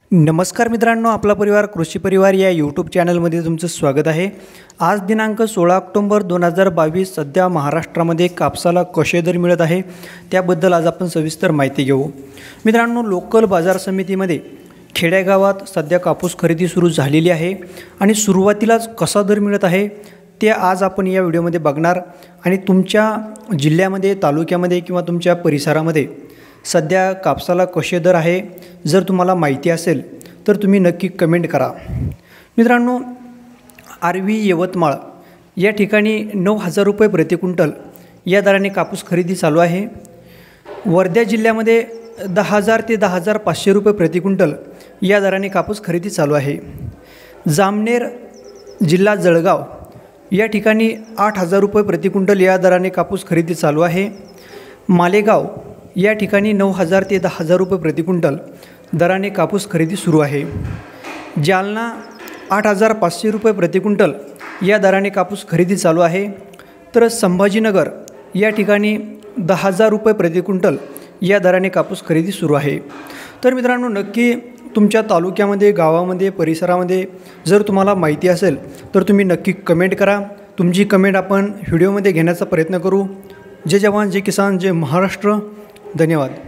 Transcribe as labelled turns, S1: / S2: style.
S1: नमस्कार मित्रांनो, आपला परिवार कृषी परिवार या यूट्यूब चॅनलमध्ये तुमचं स्वागत आहे। आज दिनांक 16 ऑक्टोबर 2022 सध्या महाराष्ट्रामध्ये कापसाला कसे दर मिळत आहे त्याबद्दल आज आपण सविस्तर माहिती घेऊ। मित्रांनो, लोकल बाजार समितीमध्ये खेडेगावात सध्या कापूस खरेदी सुरू झालेली आहे आणि सुरुवातीलाच कसा दर मिळत आहे ते आज आपण या व्हिडिओमध्ये बघणार आणि तुमच्या जिल्ह्यामध्ये, तालुक्यामध्ये किंवा तुमच्या परिसरामध्ये सध्या कापसाला कसे दर आहे जर तुम्हाला माहिती असेल तर तुम्ही नक्की कमेंट करा। मित्रांनो, आर्वी यवतमाळ या ठिकाणी 9,000 रुपये प्रति क्विंटल या दराने कापूस खरेदी चालू आहे। वर्धा जिल्ह्यामध्ये 10,000 ते 10,500 रुपये प्रति क्विंटल या दराने कापूस खरेदी चालू आहे। जामनेर जिल्हा जळगाव या ठिकाणी 8,000 रुपये प्रति क्विंटल या दराने कापूस खरेदी चालू आहे। मालेगाव या ठिकाणी 9,000 ते 10,000 रुपये प्रति क्विंटल दराने कापूस खरेदी सुरू आहे। जालना 8,500 रुपये प्रति क्विंटल या दराने कापूस खरेदी चालू आहे। तर संभाजीनगर या ठिकाणी 10,000 रुपये प्रति क्विंटल या दराने कापूस खरेदी सुरू आहे। तर मित्रांनो, नक्की तुमच्या तालुक्यामध्ये, गावामध्ये, परिसरामध्ये जर तुम्हाला माहिती असेल तर तुम्ही नक्की कमेंट करा। तुमची कमेंट आपण व्हिडिओमध्ये घेण्याचा प्रयत्न करू। जय जवान, जय किसान, जय महाराष्ट्र। धन्यवाद।